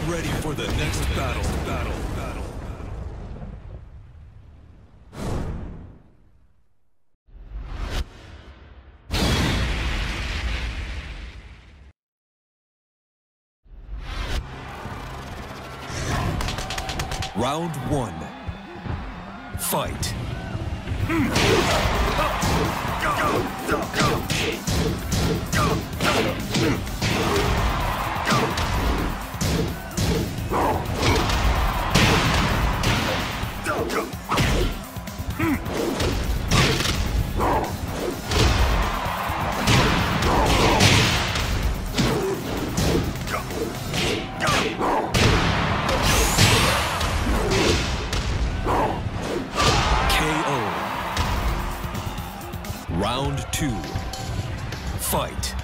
ready for the next battle. Round one. Fight. Round two. Fight.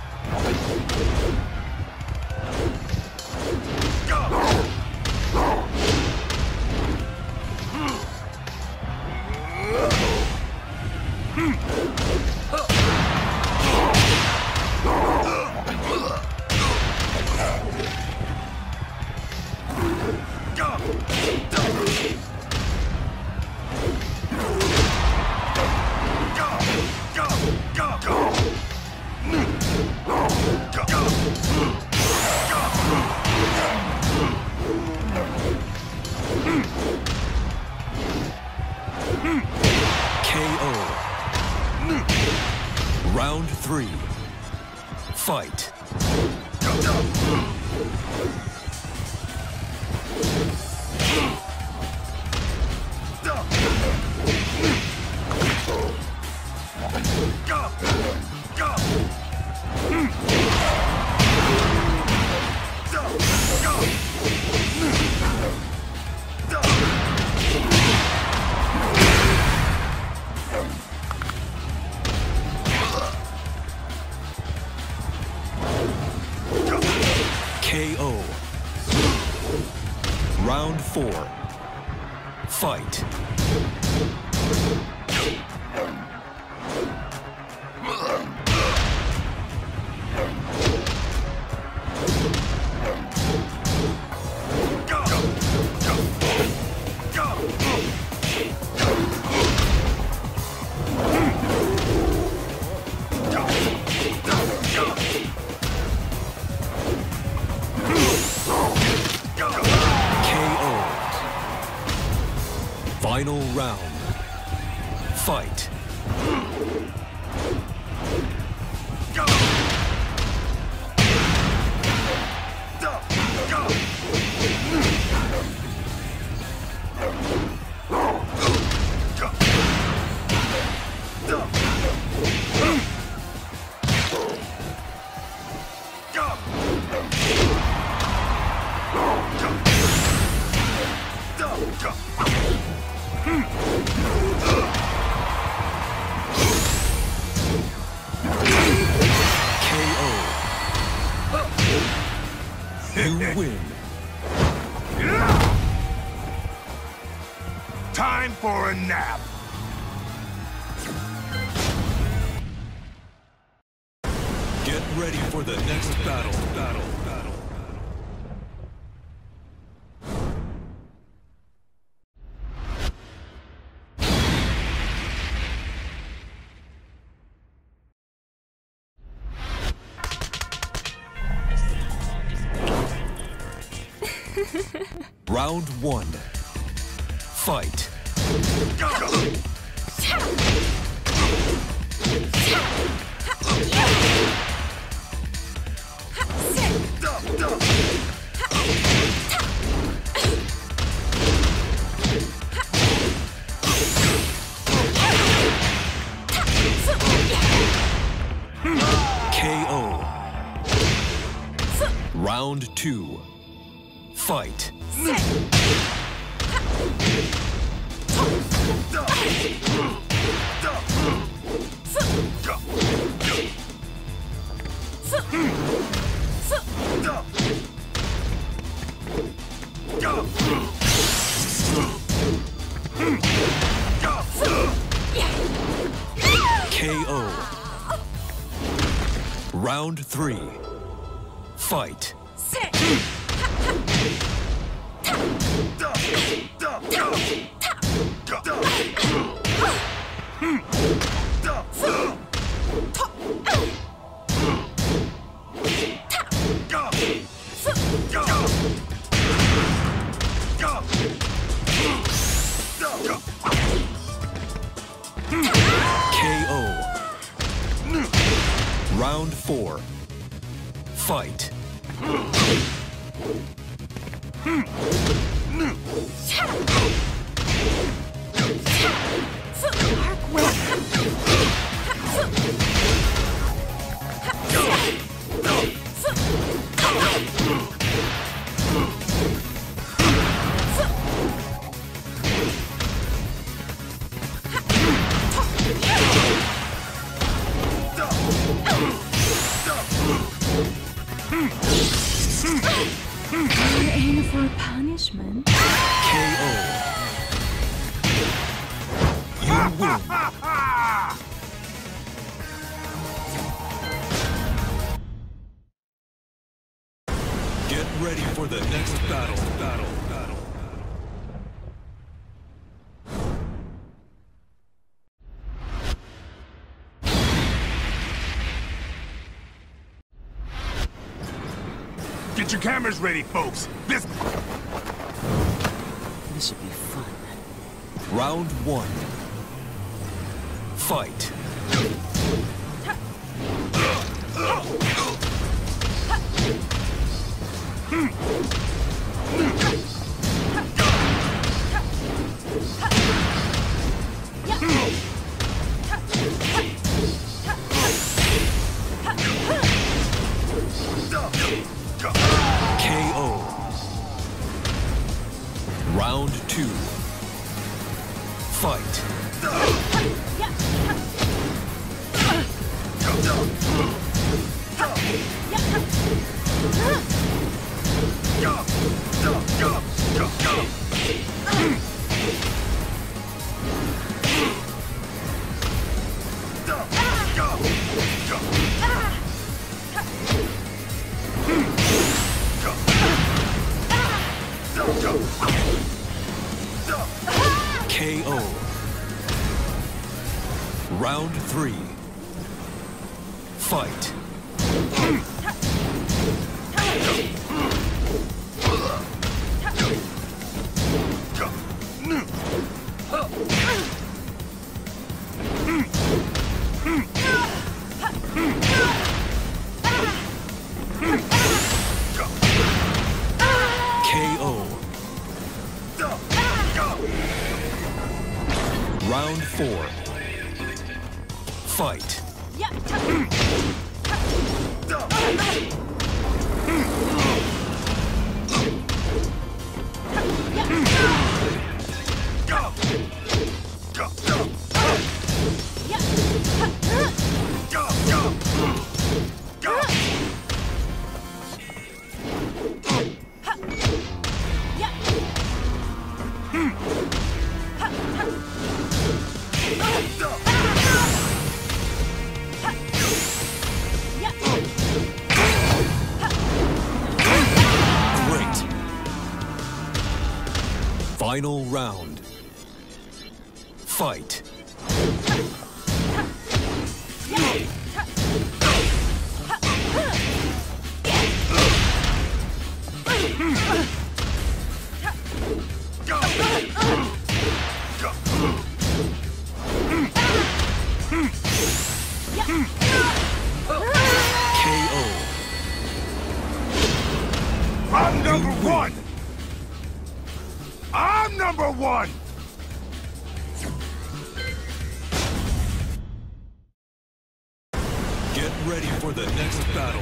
Round three. Fight. KO. Round four. Fight. Final round. Fight. You win. Time for a nap. Get ready for the next battle. Round one. Fight. KO. Round two. Fight. KO. Round three. Fight. Round 4. Fight. Aim for punishment. KO. You win. Get ready for the next battle. Get your cameras ready, folks. This should be fun. Round 1. Fight. KO. Round 2. Fight. KO. Round 3. Fight. KO. Round 4. Fight. Great. Final round. Fight. KO. I'm number 1. I'm number 1. Get ready for the next battle.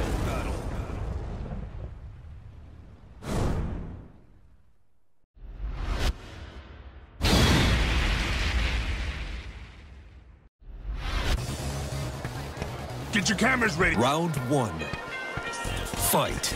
Get your cameras ready. Round 1. Fight.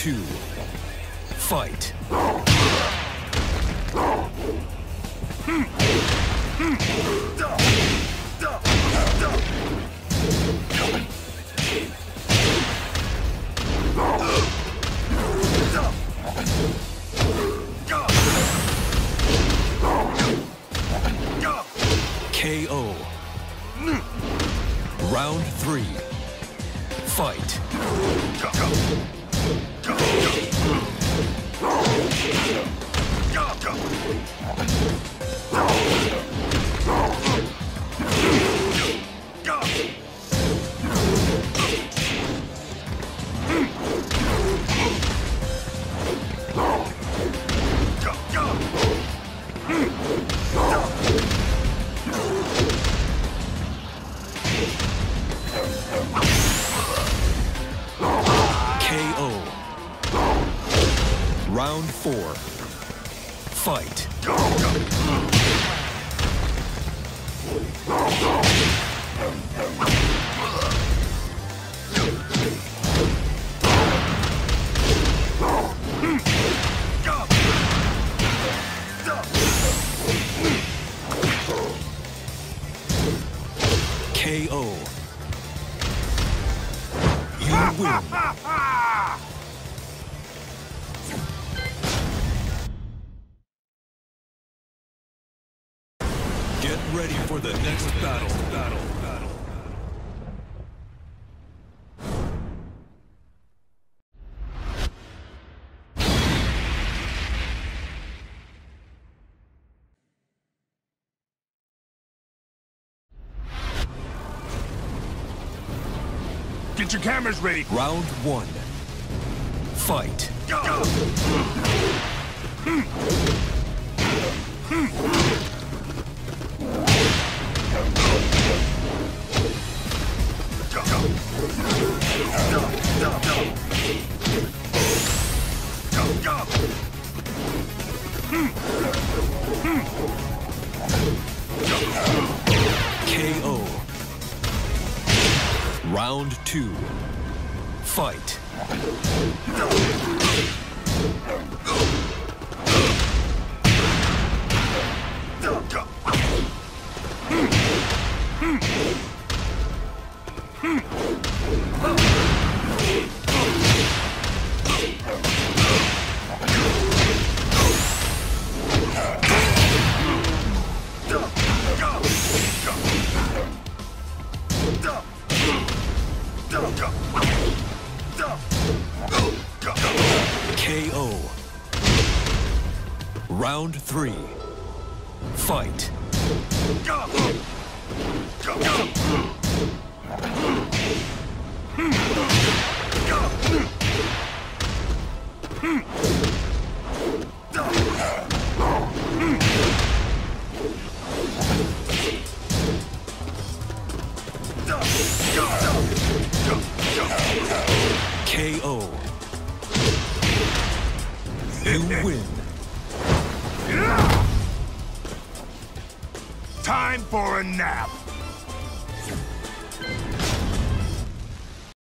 2. Fight. KO. Round 3. Fight. KO. Round 4. Fight. KO. You win. Get ready for the next battle. Get your cameras ready. Round 1. Fight. KO. Round 2. Fight. KO. Round 3. Fight. KO. You win. Time for a nap.